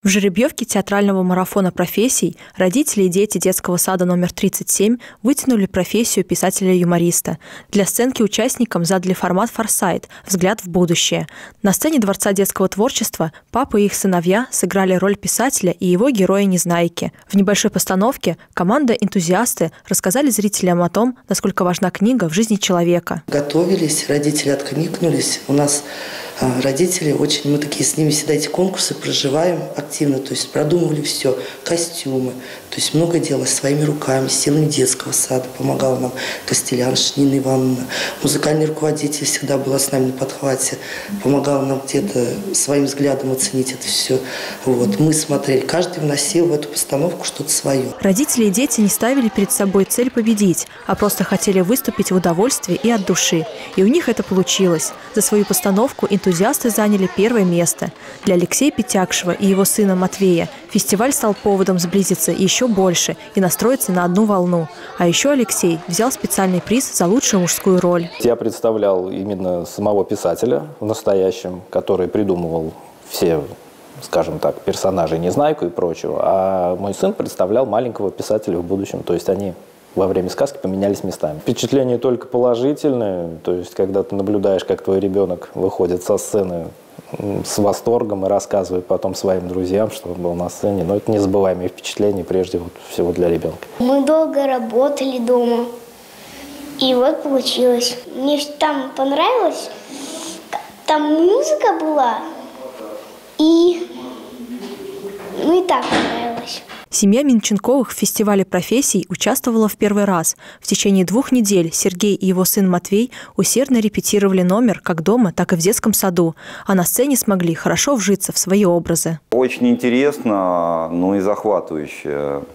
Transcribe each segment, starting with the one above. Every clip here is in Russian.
В жеребьевке театрального марафона профессий родители и дети детского сада номер 37 вытянули профессию писателя-юмориста. Для сценки участникам задали формат «Форсайт» – взгляд в будущее. На сцене Дворца детского творчества папа и их сыновья сыграли роль писателя и его героя-незнайки. В небольшой постановке команда «Энтузиасты» рассказали зрителям о том, насколько важна книга в жизни человека. Готовились, родители откликнулись. У нас родители очень, мы такие с ними всегда эти конкурсы проживаем активно, то есть продумывали все, костюмы, то есть много делалось своими руками, силами детского сада, помогала нам Костелянша Нина Ивановна, музыкальный руководитель всегда была с нами на подхвате, помогала нам где-то своим взглядом оценить это все. Вот. Мы смотрели, каждый вносил в эту постановку что-то свое. Родители и дети не ставили перед собой цель победить, а просто хотели выступить в удовольствии и от души. И у них это получилось. За свою постановку энтузиасты заняли первое место. Для Алексея Петякшева и его сына Матвея фестиваль стал поводом сблизиться еще больше и настроиться на одну волну. А еще Алексей взял специальный приз за лучшую мужскую роль. Я представлял именно самого писателя в настоящем, который придумывал все, скажем так, персонажей Незнайку и прочего. А мой сын представлял маленького писателя в будущем. То есть они во время сказки поменялись местами. Впечатление только положительное. То есть когда ты наблюдаешь, как твой ребенок выходит со сцены с восторгом и рассказывает потом своим друзьям, что он был на сцене. Но это незабываемые впечатления прежде всего для ребенка. Мы долго работали дома. И вот получилось. Мне там понравилось. Там музыка была. И так понравилось. Семья Минченковых в фестивале профессий участвовала в первый раз. В течение 2 недель Сергей и его сын Матвей усердно репетировали номер как дома, так и в детском саду. А на сцене смогли хорошо вжиться в свои образы. Очень интересно, но и захватывающе.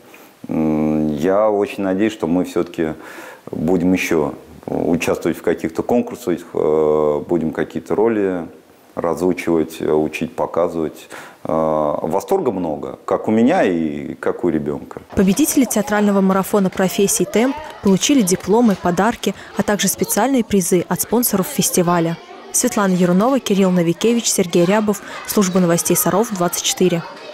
Я очень надеюсь, что мы все-таки будем еще участвовать в каких-то конкурсах, будем какие-то роли разучивать, учить, показывать. Восторга много, как у меня и как у ребенка. Победители театрального марафона профессий «Темп» получили дипломы, подарки, а также специальные призы от спонсоров фестиваля. Светлана Ярунова, Кирилл Новикевич, Сергей Рябов. Служба новостей Саров, 24.